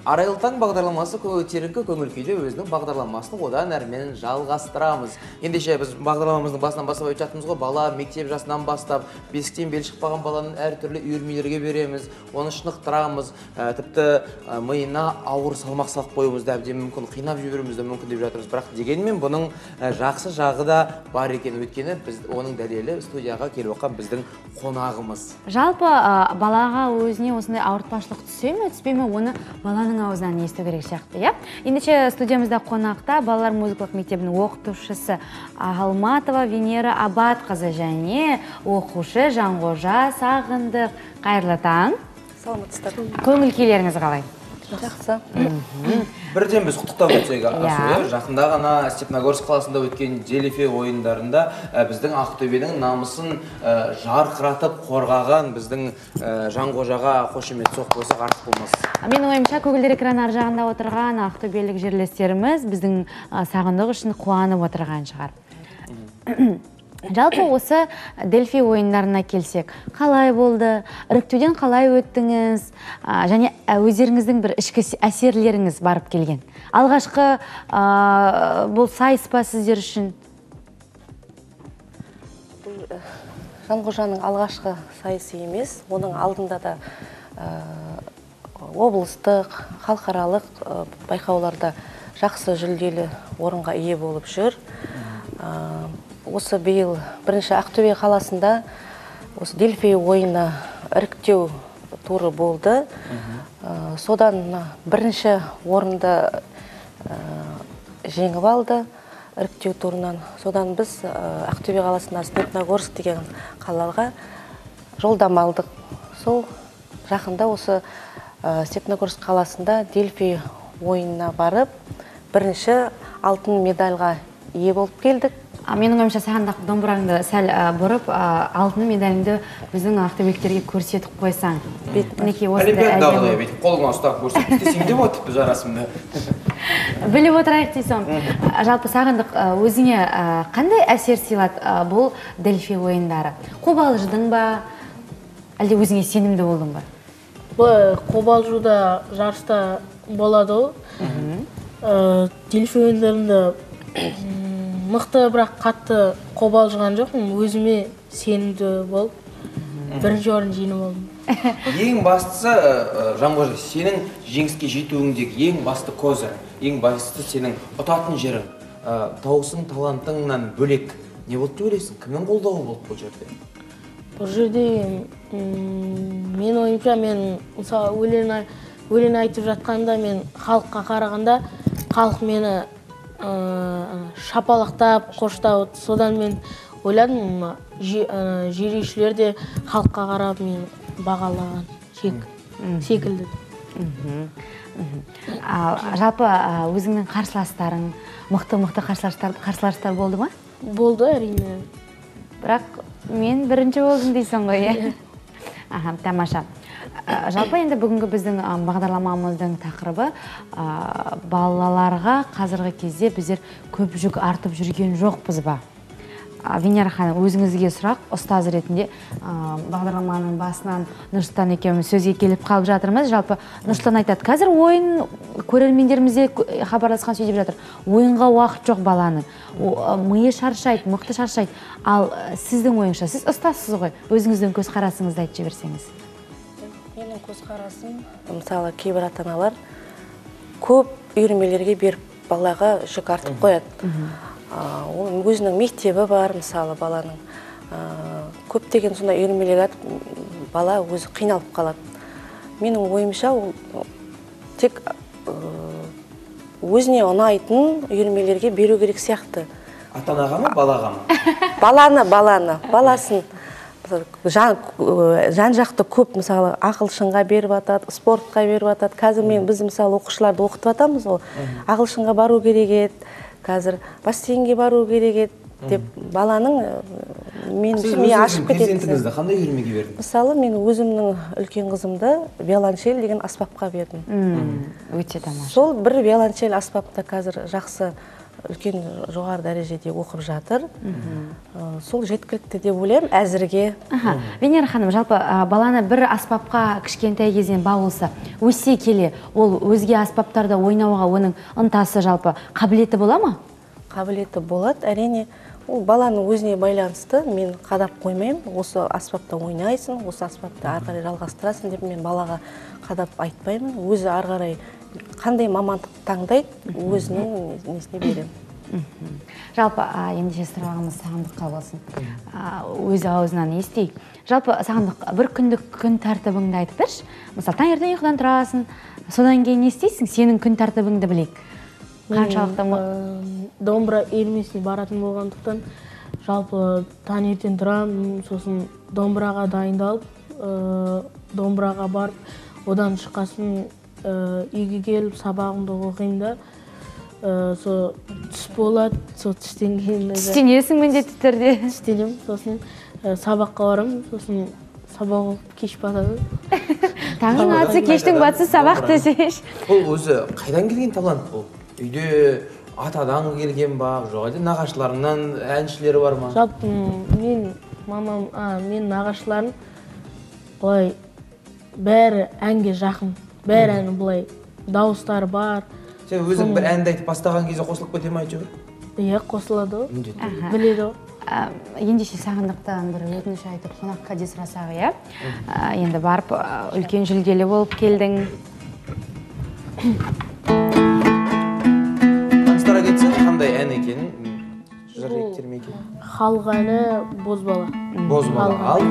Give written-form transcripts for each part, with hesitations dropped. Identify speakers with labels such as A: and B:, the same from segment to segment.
A: Арайлы таң бағдарламасы көтеріңкі көңіл күйде өзінің бағдарламасын одан әрмен жалғастырамыз. Ендеше біз бағдарламамыздың басынан бастап айтып ғой, бала мектеп жасынан бастап, бесіктен белі шықпаған баланың әртүрлі үйірмелерге береміз, оны шынықтырамыз, тіпті миына ауыр салмақ салып қоюымыз да әбден мүмкін, қинап жіберуіміз де мүмкін деп жатырмыз. Бірақ дегенмен бұның жақсы жағы да бар екен, өйткені біз оның дәлелі студияға келіп отқан біздің қонағымыз.
B: Жалпы балаға өзіне осындай ауыртпашылық түсе ме, түспей ме, оны баланың аузынан есту керек сияқты, иә? Ендеше студиямызда қонақта балалар музыкалық мектебінің оқытушысы Алматова Венера Абатқызы және оқушы Жанғожа Сағындық. Қайырлы таң.
C: Саламатсыздар.
B: Көңіл күйлеріңіз қалай?
C: Жақсы.
A: Бірден біз құттықтап өтсек, жақында ғана Степногорск қаласында өткен Делфи ойындарында біздің Ақтөбенің намысын жарқыратып қорғаған біздің Жанғожаға қошемет соқ болсақ артық болмас.
B: Менің ойымша, көгілдір экран ар жағында отырған ақтөбелік жерлестеріміз біздің Сағындық үшін қуанып отырған шығар. Жалпы осы Делфи ойындарына келсек, қалай болды, іріктеуден қалай өттіңіз, және өздеріңіздің бір ішкі әсерлеріңіз барып келген. Алғашқы бұл сайыс па сіздер үшін?
C: Жанғожаның алғашқы сайысы емес, оның алдында да облыстық, халықаралық байқауларда жақсы жүлделі орынға ие болып жүр. Осы биыл бірінші Ақтөбе қаласында осы Делфи ойыны іріктеу туры болды. Содан бірінші орынды жеңіп алды іріктеу турынан. Содан біз Ақтөбе қаласында Степногорск деген қалаға жолдама алдық. Сол жақында осы Степногорск қаласында Делфи ойынына барып, бірінші алтын медальға ие болып келдік.
B: Менің ойымша, Сағындық, домбыраңды сәл бұрып, алтын медаліңді біздің ақтөбеліктерге көрсетіп қойсаң.
A: Олимпиадағыдай бетіп қолыңа ұстап көрсетіп істесең деп отыр жарасымды.
B: Біліп отырайық дейсің. Жалпы Сағындық, өзіңе қандай әсер сыйлады бұл Делфи ойындары? Қобалжыдың ба, әлде өзіңе сенімді болдың ба?
D: Қобалжуда жарыста болады ол. Делфи ойындарында мықты, бірақ қатты қобалжыған жоқпын, өзіме сенімді болып, бірінші орын жеңіп алдым.
A: Ең бастысы, Жанғожа, сенің жеңіске жетуіңдегі ең басты көзір, ең басты сенің ұтатын жерің, даусың, талантыңнан бөлек не болды деп ойлайсың? Кімнің қолдауы болды бұл жерде?
D: Бұл жерде мен ойымша, мен мысалы өлең айтып жатқанда, мен халыққа қарағанда, халық мені шапалақтап, қоштау, содан мен ойладым, жүйрекшілер де халыққа қарап мен бағалаған секілді.
B: Жалпы өзіңнің қарсыластарың, мықты қарсыластар болды ма?
D: Болды, әрине.
B: Бірақ мен бірінші болдым дейсің ғой, тамаша. Жалпы енді бүгінгі біздің бағдарламамыздың тақырыбы балаларға қазіргі кезде біздер көп жүк артып жүрген жоқпыз ба? Венера ханым, өзіңізге сұрақ, ұстаз ретінде бағдарламаның басынан Нұрсұлтан екеуміз сөзге келіп қалып жатырмыз. Жалпы Нұрсұлтан айтады, қазір ойын көрермендерімізде хабарласқан сөйлеп жатыр. Ойынға уақыт жоқ баланың. Миы шаршайды, мықты шаршайды. Ал сіздің ойыңша, сіз ұстазсыз ғой, өзіңіздің көзқарасыңызды айтып жіберсеңіз.
C: Менің көзқарасым, мысалы, кейбір ата-аналар көп үйірмелерге беріп балаға жүк артып қояды. Өзінің мектебі бар, мысалы, баланың. Көптеген сонда үйірмелерге атып, бала өзі қиналып қалады. Менің ойымша, тек өзіне ұнайтын үйірмелерге беру керек сияқты.
A: Ата-анаға ма, балаға
C: ма? Баласын. Жан-жақты көп, мысалы, ағылшынға беріп атады, спортқа беріп атады. Қазір біз, мысалы, оқушыларды оқытып атамыз, ағылшынға бару керек еді, қазір бассейнге бару керек еді, деп баланың миы ашып кетеді.
A: Сіз перзентіңізді қандай үйірмеге бердіңіз?
C: Мысалы, мен өзімнің үлкен қызымды виолончель деген аспапқа бердім.
B: Өте тамаша.
C: Сол бір виолончель аспапта қазір жақсы үлкен жоғары дәрежеде оқып жатыр. Сол жеткілікті деп ойлаймын әзірге.
B: Венера ханым, жалпы баланы бір аспапқа кішкентай кезінен баулса, өсе келе, ол өзге аспаптарда ойнауға оның ынтасы жалпы қабілеті бола ма?
C: Қабілеті болады, әрине. Ол баланың өзіне байланысты, мен қадап қоймаймын, осы аспапта ойнайсың, осы аспапты ары қарай жалғастырасың деп мен балаға қадап айтпаймын. Өзі ары қарай қандай мамандық таңдайды, өзінің несіне беремін.
B: Жалпы ендеше сұрағымыз Сағындыққа болсын. Өзі аузынан естейік. Жалпы Сағындық, бір күндік күн тәртібіңді айтып берші. Мысалы, таңертең ұйқыдан тұрасың, содан кейін не істейсің? Сенің күн тәртібіңді білейік. Қаншалықты
D: домбыра үйірмесіне баратын болғандықтан, жалпы таңертең тұрамын, сосын домбыраға дайындалып, домбыраға барып, одан шыққасын үйге келіп сабағымды оқимын да, сол түс болады, сол түстен кейін
B: түстенесің міндетті түрде.
D: түстенемін, сосын сабаққа барамын, сосын сабақ оқып кеш батады.
B: Таңның атысы, кештің батысы сабақ десеш.
A: Бұл өзі қайдан келген талант бұл? Үйде атадан келген ба, жоқ әлде нағашыларынан әншілері бар ма?
D: Жалпы мен нағашыларым былай бәрі әнге жақын, бәрі әні былай дауыстары бар.
A: Сен өзің бір әнді айтып бастаған кезде қосылып кете ме әйтеуір?
D: Иә, қосылады ғой.
A: Міндетті.
D: Біледі ғой.
B: Ендеше Сағындықтан бір өтініш айтып қонаққа де сұрасақ, иә? Енді барып үлкен жүлделі болып келдің.
A: Таныстара кетсең, қандай ән екенін жыр ме екен?
D: Халық әні Бозбала.
A: Бозбала, ал.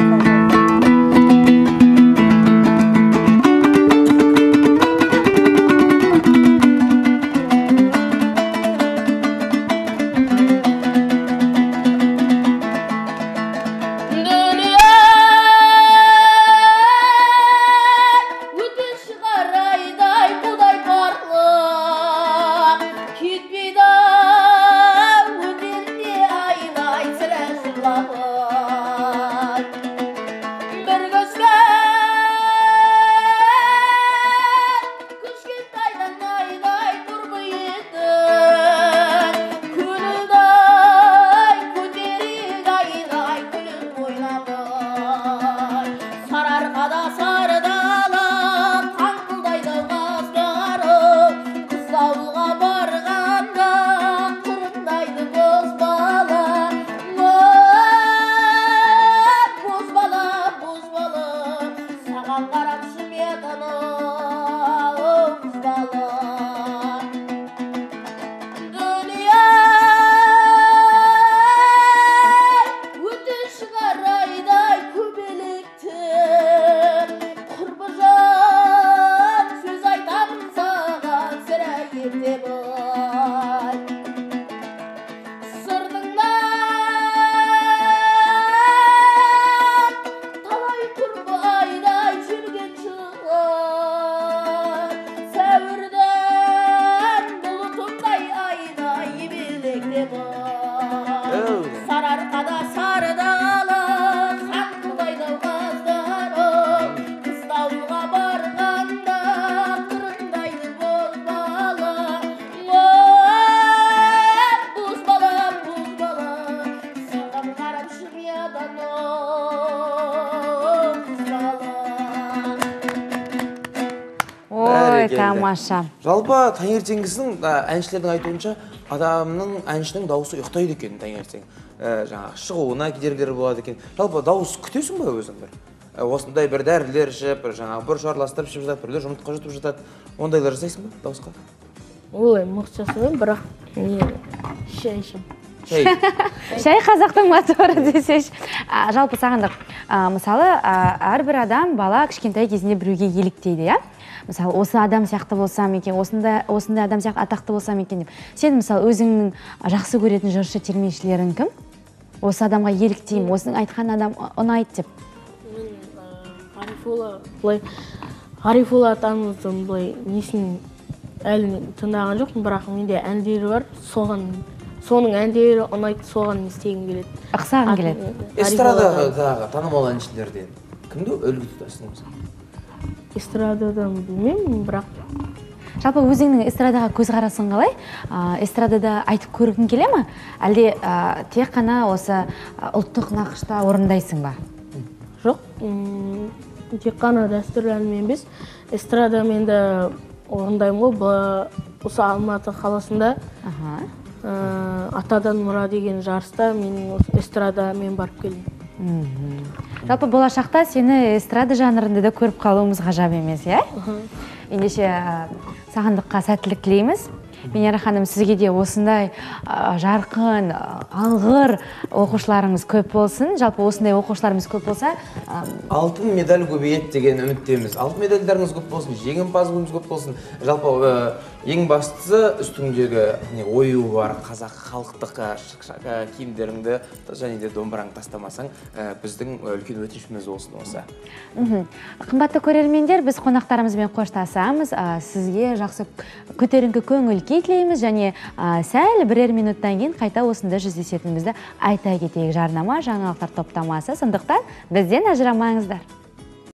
B: Тамаша.
A: Жалпы таңертеңгісін әншілердің айтуынша адамның әншінің дауысы ұйықтайды екен таңертең. Жаңағы шығуына кедергілер болады екен. Жалпы дауыс күтесің ба өзің бір? Осындай бір дәрілер ішіп, жаңағы бір шарластырып ішіп жатады, бірлер жұмыртқа жұтып жатады. Ондайлар жасайсың ба дауысқа?
D: Олай мықты жасаймын, бірақ шай ішемін.
B: Шай қазақтың моторы десеш. Жалпы Сағындық, мысалы, әрбір адам бала кішкентай кезінде біреуге еліктейді, иә? Мысалы, осы адам сияқты болсам екен, осындай адам сияқты атақты болсам екен деп. Сен, мысалы, өзіңнің жақсы көретін жыршы термешілерің кім? Осы адамға еліктеймін, осының айтқан адам ұнайды деп.
D: Мен Ғарифолла атамыздың былай несін әлі тыңдаған жоқпын, бірақ менде әндері бар, соның әндері ұнайды, соған істегім келеді.
B: Ұқсағың келеді.
A: Эстрададағы танымал әншілерден кімді үлгі тұтасың?
D: Эстрададан білмеймін, бірақ
B: Жалпы өзіңнің эстрадаға көзқарасың қалай? Эстрадада айтып көргің келе ме? Әлде тек қана осы ұлттық нақышта орындайсың ба?
D: Жоқ, тек қана дәстүрлі әнмен емес, эстрадамен де орындаймын ғой. Осы Алматы қаласында атадан мұра деген жарыста мен эстрадамен барып келдім.
B: Жалпы болашақта сені эстрада жанрында да көріп қалуымыз ғажап емес, иә? Ендеше сағындыққа сәттілік тілейміз. Венера ханым, сізге де осындай жарқын, алғыр оқушыларыңыз көп болсын. Жалпы осындай оқушыларымыз көп болса,
A: алтын медаль көбейеді деген үміттеміз. Алтын медальдарыңыз көп болсын, жеңімпазыңыз көп болсын. Жалпы ең бастысы үстіңдегі ою бар қазақ халықтық киімдеріңді және де домбыраңды тастамасаң, біздің үлкен өтінішіміз болсын осы.
B: Қымбатты көрермендер, біз қонақтарымызбен қоштасамыз. Сізге жақсы көтеріңкі көңіл күй тілейміз және сәл бірер минуттан кейін қайта осында жүздесетінімізді айта кетейік. Жарнама жаңалықтар топтамасы, сондықтан бізден ажырамаңыздар.